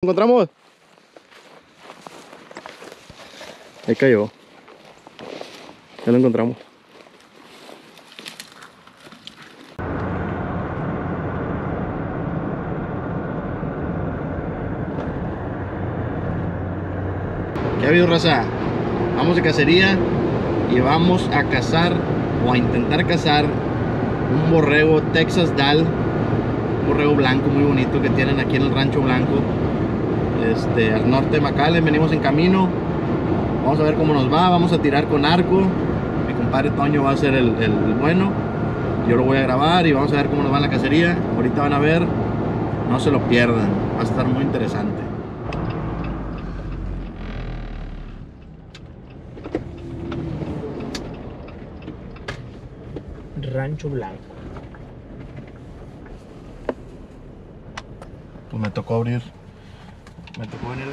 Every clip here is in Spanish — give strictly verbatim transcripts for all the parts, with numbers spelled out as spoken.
encontramos? Ahí cayó. Ya lo encontramos. ¿Qué ha habido, raza? Vamos de cacería y vamos a cazar o a intentar cazar un borrego Texas Dall, un borrego blanco muy bonito que tienen aquí en el Rancho Blanco, este, al norte de McAllen. Venimos en camino, vamos a ver cómo nos va. Vamos a tirar con arco. Mi compadre Toño va a ser el, el, el bueno, yo lo voy a grabar y vamos a ver cómo nos va en la cacería. Ahorita van a ver, no se lo pierdan, va a estar muy interesante. Rancho Blanco. Pues me tocó abrir, me tocó venir.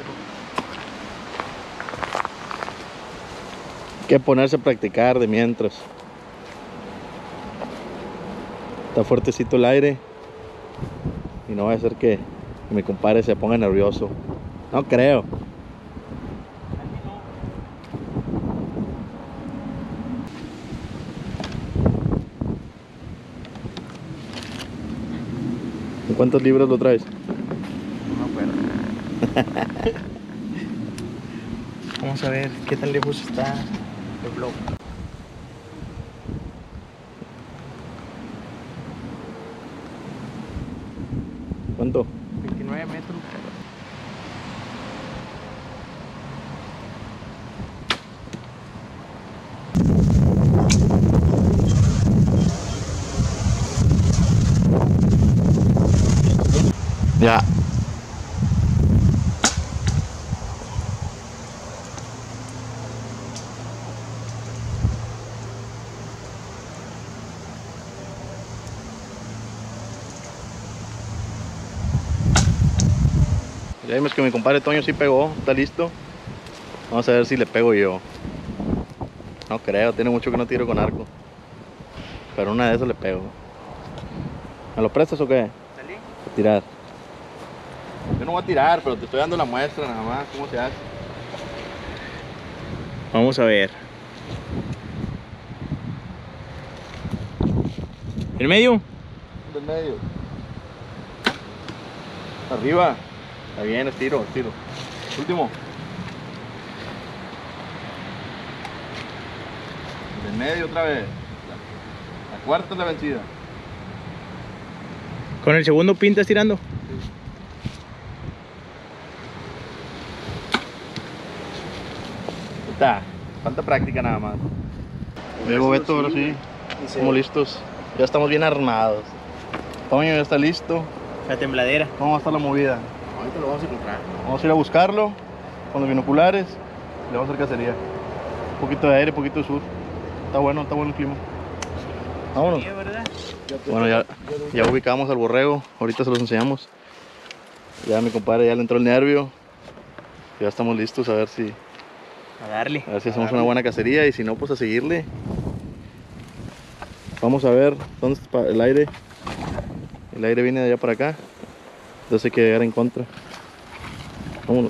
Hay que ponerse a practicar de mientras. Está fuertecito el aire y no va a ser que, que mi compadre se ponga nervioso. No creo. ¿En cuántos libros lo traes? No me acuerdo. Vamos a ver qué tan lejos está el blog. ¿Cuánto? veintinueve metros. Ya. Ya vimos que mi compadre Toño sí pegó, está listo. Vamos a ver si le pego yo. No creo, tiene mucho que no tiro con arco. Pero una de esas le pego. ¿Me lo prestas o qué? ¿Salí? A tirar. Yo no voy a tirar, pero te estoy dando la muestra nada más, cómo se hace. Vamos a ver. ¿En medio? Del medio. Arriba. Está bien, estiro, estiro. Último. Del medio otra vez. La, la cuarta es la vencida. ¿Con el segundo pintas tirando? Está, falta práctica nada más. Luego Beto, ahora sí, estamos listos. Ya estamos bien armados. Toño ya está listo. La tembladera. ¿Cómo va a estar la movida? Ahorita lo vamos a encontrar. Vamos a ir a buscarlo con los binoculares. Le vamos a hacer cacería. Un poquito de aire, un poquito de sur. Está bueno, está bueno el clima. Vámonos. Sí, ¿verdad? Bueno, ya, ya ubicamos al borrego. Ahorita se los enseñamos. Ya mi compadre ya le entró el nervio. Ya estamos listos a ver si A darle. A ver si hacemos una buena cacería y si no, pues a seguirle. Vamos a ver dónde está el aire. El aire viene de allá para acá. Entonces hay que llegar en contra. Vámonos.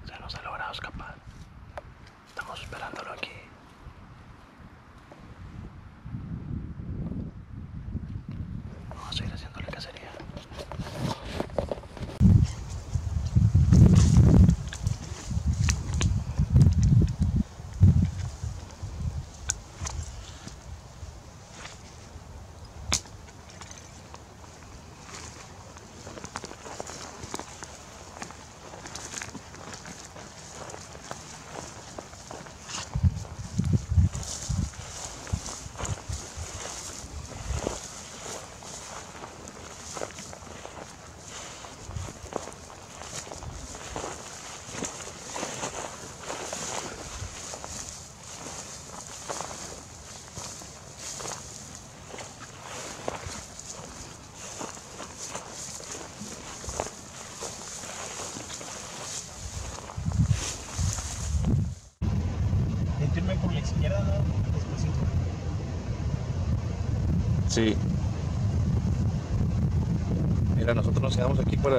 Se nos ha logrado escapar. Estamos esperándolo aquí. Vamos a seguir haciéndole cacería. Irme por la izquierda, ¿no? Despacito. Sí. Mira, nosotros nos quedamos aquí para...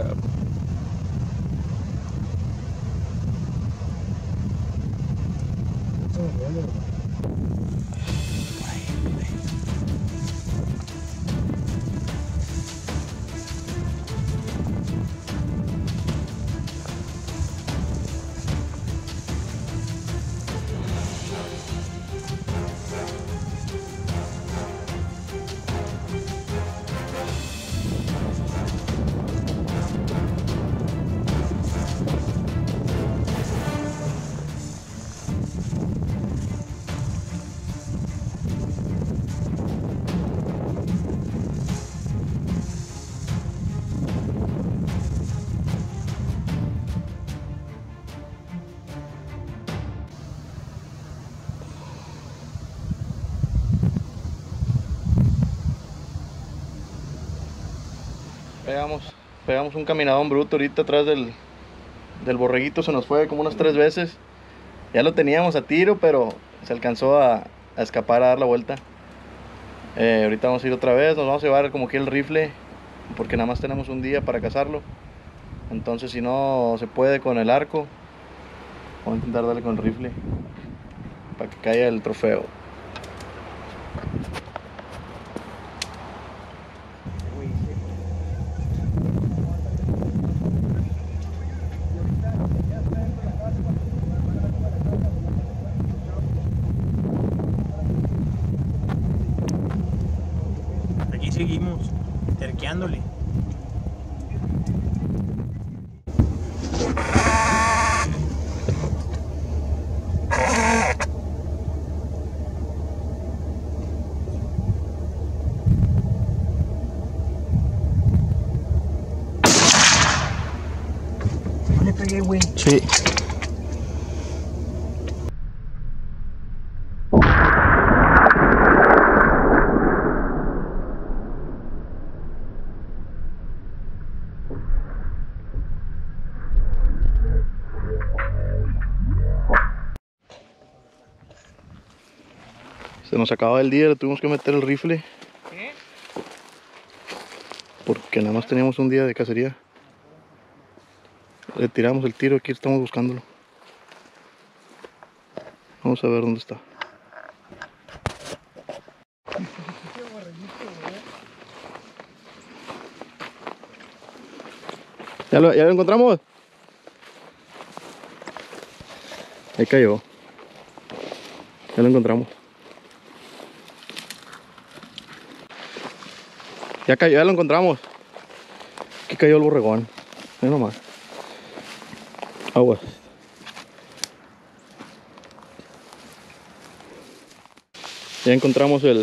Pegamos, pegamos un caminadón bruto ahorita atrás del, del borreguito, se nos fue como unas tres veces. Ya lo teníamos a tiro, pero se alcanzó a, a escapar, a dar la vuelta. Eh, ahorita vamos a ir otra vez, nos vamos a llevar como que el rifle, porque nada más tenemos un día para cazarlo. Entonces si no se puede con el arco, vamos a intentar darle con el rifle, para que caiga el trofeo. Aquí seguimos, terqueándole. No le pegué, güey. Sí. Se nos acababa el día, le tuvimos que meter el rifle. ¿Qué? Porque nada más teníamos un día de cacería. Le tiramos el tiro, aquí estamos buscándolo. Vamos a ver dónde está. ¿Ya lo, ya lo encontramos? Ahí cayó. Ya lo encontramos. Ya cayó, ya lo encontramos. Aquí cayó el borregón. Ahí nomás. Aguas. Ya encontramos el,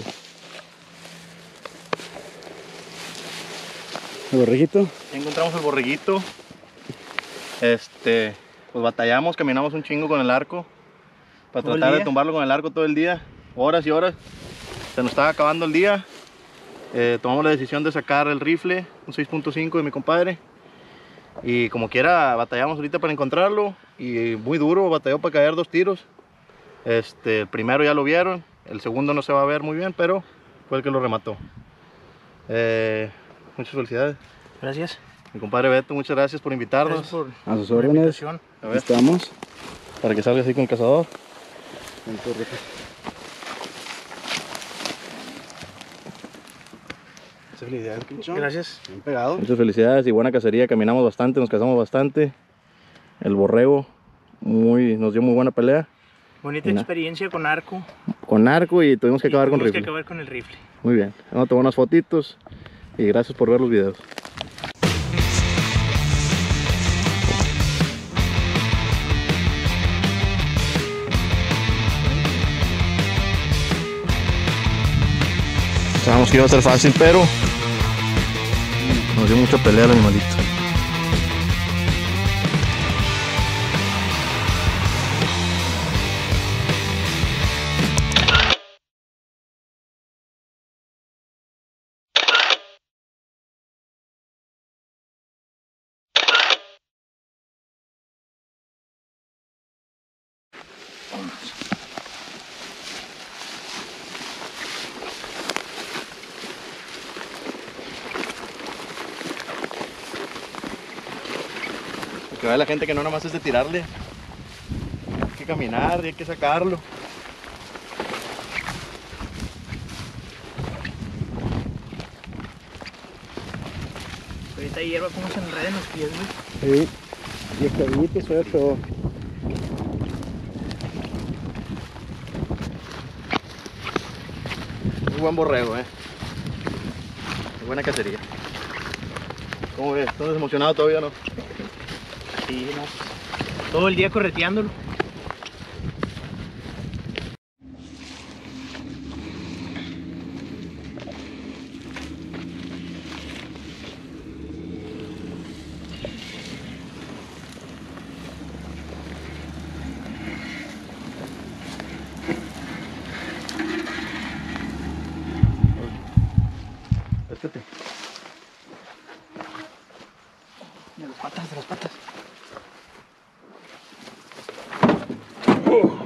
el borreguito. Ya encontramos el borreguito. Este, pues batallamos, caminamos un chingo con el arco para ¿Todo el tratar de día? tumbarlo con el arco todo el día, horas y horas. Se nos estaba acabando el día. Eh, tomamos la decisión de sacar el rifle, un seis punto cinco de mi compadre. Y como quiera batallamos ahorita para encontrarlo. Y muy duro, batalló para caer dos tiros. Este, el primero ya lo vieron, el segundo no se va a ver muy bien, pero fue el que lo remató. Eh, muchas felicidades. Gracias. Mi compadre Beto, muchas gracias por invitarnos. Gracias por A sus la órdenes. invitación. A Aquí ver, estamos. para que salga así con el cazador. Esa es la idea del pinchón. Gracias. Bien pegado. Muchas felicidades y buena cacería. Caminamos bastante, nos cazamos bastante. El borrego muy, nos dio muy buena pelea. Bonita Mira. experiencia con arco. Con arco y tuvimos que y acabar con tuvimos rifle. que acabar con el rifle. Muy bien. Vamos a tomar unas fotitos y gracias por ver los videos. Sabemos que iba a ser fácil, pero nos dio mucha pelea el animalito. Que vea la gente que no nada más es de tirarle, hay que caminar y hay que sacarlo. Ahorita hierba como se enreda en los pies, güey. Sí. Y escabillito y suave todo. Muy buen borrego, eh. Muy buena cacería. ¿Cómo ves? ¿Estás emocionado todavía, no? Sí, no. Todo el día correteándolo. Acércate. De las patas, de las patas. Uh.